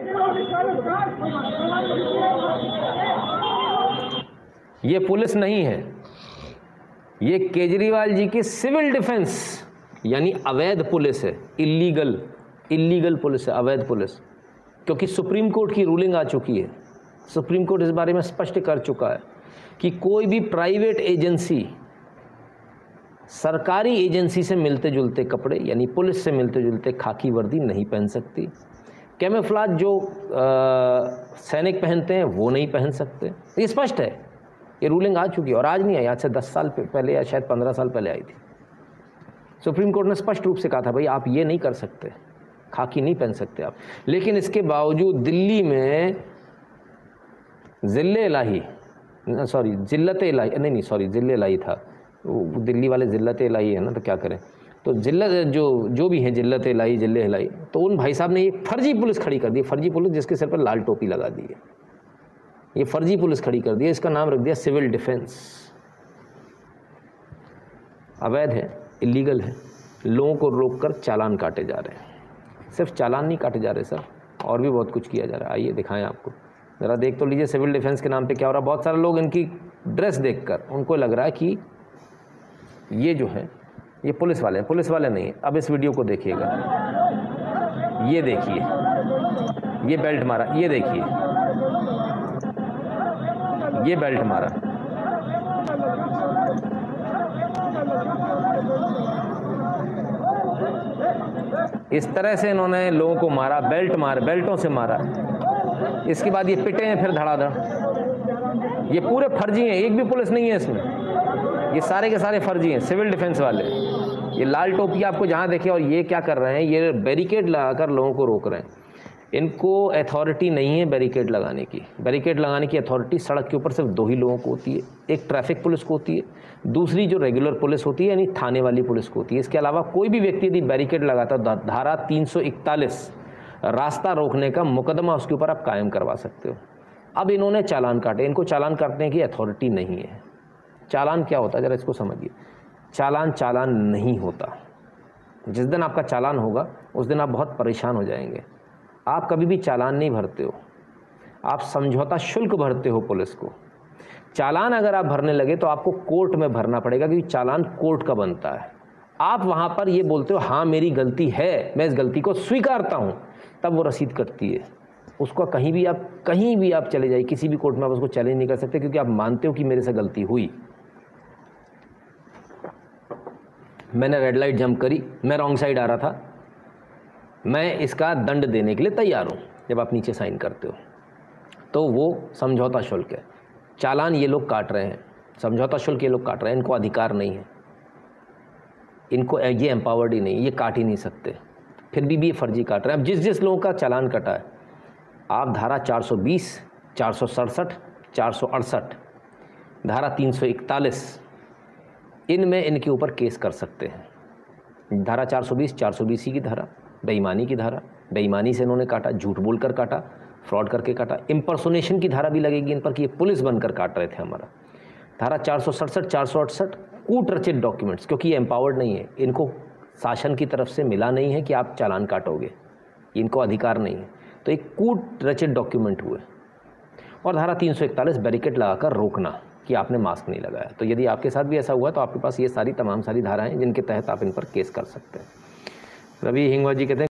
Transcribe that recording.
ये पुलिस नहीं है, ये केजरीवाल जी की सिविल डिफेंस यानी अवैध पुलिस है, इलीगल पुलिस है, अवैध पुलिस। क्योंकि सुप्रीम कोर्ट की रूलिंग आ चुकी है, सुप्रीम कोर्ट इस बारे में स्पष्ट कर चुका है कि कोई भी प्राइवेट एजेंसी सरकारी एजेंसी से मिलते जुलते कपड़े यानी पुलिस से मिलते जुलते खाकी वर्दी नहीं पहन सकती। कैमोफ्लेज जो सैनिक पहनते हैं वो नहीं पहन सकते। ये स्पष्ट है, ये रूलिंग आ चुकी है और आज नहीं आई, आज से 10 साल पहले या शायद 15 साल पहले आई थी। सुप्रीम कोर्ट ने स्पष्ट रूप से कहा था भाई आप ये नहीं कर सकते, खाकी नहीं पहन सकते आप। लेकिन इसके बावजूद दिल्ली में जिल्ले इलाही था, दिल्ली वाले जिल्लत इलाही है ना, तो क्या करें, तो जिल्लत जो भी है जिल्लत इलाही जिले इलाही, तो उन भाई साहब ने ये फर्जी पुलिस खड़ी कर दी, फर्जी पुलिस जिसके सिर पर लाल टोपी लगा दी है, ये फर्जी पुलिस खड़ी कर दी है, इसका नाम रख दिया सिविल डिफेंस। अवैध है, इलीगल है, लोगों को रोककर चालान काटे जा रहे हैं। सिर्फ चालान नहीं काटे जा रहे सर, और भी बहुत कुछ किया जा रहा है। आइए दिखाएं आपको, ज़रा देख तो लीजिए सिविल डिफेंस के नाम पे क्या हो रहा है। बहुत सारे लोग इनकी ड्रेस देखकर उनको लग रहा है कि ये जो है ये पुलिस वाले हैं, पुलिस वाले नहीं है। अब इस वीडियो को देखिएगा, ये देखिए, ये बेल्ट मारा, ये देखिए, ये बेल्ट मारा, इस तरह से इन्होंने लोगों को मारा, बेल्टों से मारा। इसके बाद ये पिटे हैं फिर धड़ाधड़। ये पूरे फर्जी हैं, एक भी पुलिस नहीं है इसमें, ये सारे के सारे फर्जी हैं, सिविल डिफेंस वाले। ये लाल टोपी आपको जहाँ देखे, और ये क्या कर रहे हैं, ये बैरिकेड लगाकर लोगों को रोक रहे हैं। इनको अथॉरिटी नहीं है बैरिकेड लगाने की। बैरिकेड लगाने की अथॉरिटी सड़क के ऊपर सिर्फ 2 ही लोगों को होती है, एक ट्रैफिक पुलिस को होती है, दूसरी जो रेगुलर पुलिस होती है यानी थाने वाली पुलिस को होती है। इसके अलावा कोई भी व्यक्ति यदि बैरिकेड लगाता है, धारा 341 रास्ता रोकने का मुकदमा उसके ऊपर आप कायम करवा सकते हो। अब इन्होंने चालान काटे, इनको चालान काटने की अथॉरिटी नहीं है। चालान क्या होता है ज़रा इसको समझिए। चालान नहीं होता। जिस दिन आपका चालान होगा उस दिन आप बहुत परेशान हो जाएंगे। आप कभी भी चालान नहीं भरते हो, आप समझौता शुल्क भरते हो पुलिस को। चालान अगर आप भरने लगे तो आपको कोर्ट में भरना पड़ेगा, क्योंकि चालान कोर्ट का बनता है। आप वहाँ पर ये बोलते हो हाँ मेरी गलती है, मैं इस गलती को स्वीकारता हूँ, तब वो रसीद कटती है। उसको कहीं भी आप चले जाइए, किसी भी कोर्ट में आप उसको चैलेंज नहीं कर सकते, क्योंकि आप मानते हो कि मेरे से गलती हुई। मैंने रेड लाइट जंप करी, मैं रॉन्ग साइड आ रहा था, मैं इसका दंड देने के लिए तैयार हूँ। जब आप नीचे साइन करते हो तो वो समझौता शुल्क है। चालान ये लोग काट रहे हैं, समझौता शुल्क ये लोग काट रहे हैं, इनको अधिकार नहीं है, इनको ये एम्पावर्ड ही नहीं, ये काट ही नहीं सकते, फिर भी ये फर्जी काट रहे हैं। अब जिस लोगों का चालान कटा है, आप धारा 420, 467, 468, धारा 341 इनमें इनके ऊपर केस कर सकते हैं। धारा 420, 420 की धारा, बेईमानी की धारा, बेईमानी से इन्होंने काटा, झूठ बोलकर काटा, फ्रॉड करके काटा। इम्पर्सोनेशन की धारा भी लगेगी इन पर कि ये पुलिस बनकर काट रहे थे हमारा। धारा 467, 468 कूट रचित डॉक्यूमेंट्स, क्योंकि ये एम्पावर्ड नहीं है, इनको शासन की तरफ से मिला नहीं है कि आप चालान काटोगे, इनको अधिकार नहीं है, तो एक कूट रचित डॉक्यूमेंट हुए। और धारा 341 बैरिकेड लगाकर रोकना कि आपने मास्क नहीं लगाया। तो यदि आपके साथ भी ऐसा हुआ तो आपके पास ये तमाम सारी धाराएं जिनके तहत आप इन पर केस कर सकते हैं। रवि हिंगवा जी कहते हैं